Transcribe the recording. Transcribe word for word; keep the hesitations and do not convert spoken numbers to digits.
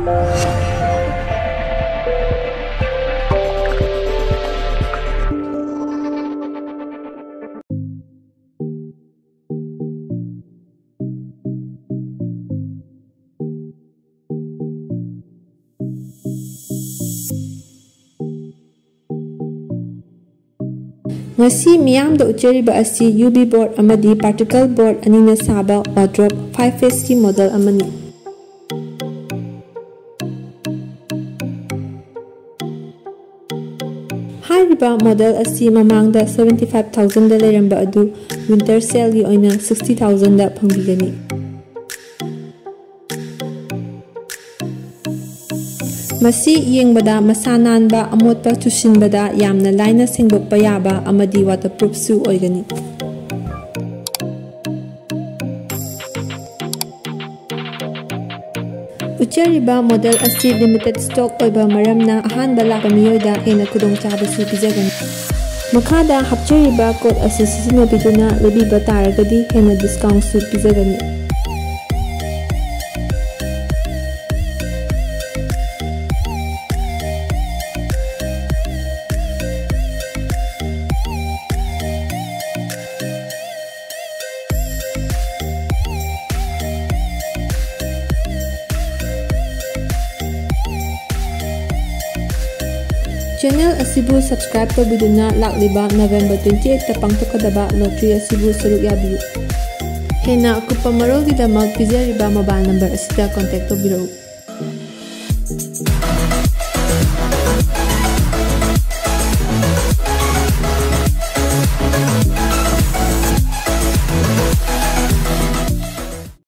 Ngasi miyam da ucheriba asi U V board amadi particle board anina saba wardrobe five face ki model amani. Hariba model asi mamangda seventy-five thousand da leramba adu winter sale gi oina sixty thousand da phangbigani. Masi yengbada masa nanba amotpa chusinbada yamna laina sengdokpa yaba amadi waterproof su oigani. Ucheriba model asi limited stock oiba maramna ahanba lakpa miyoida hena khudongchaba su pijagani. Makhada hapcheriba code asi sisinabiduna lebiba taragadi hena discount su pijagani. Channel asibu subscribe to biduna lakliba November twenty-eighth ta pangtokadaba lottery asibu saruk yabiyu. Hena akupa marol gidamak pizariba mobile number asida contact to biro.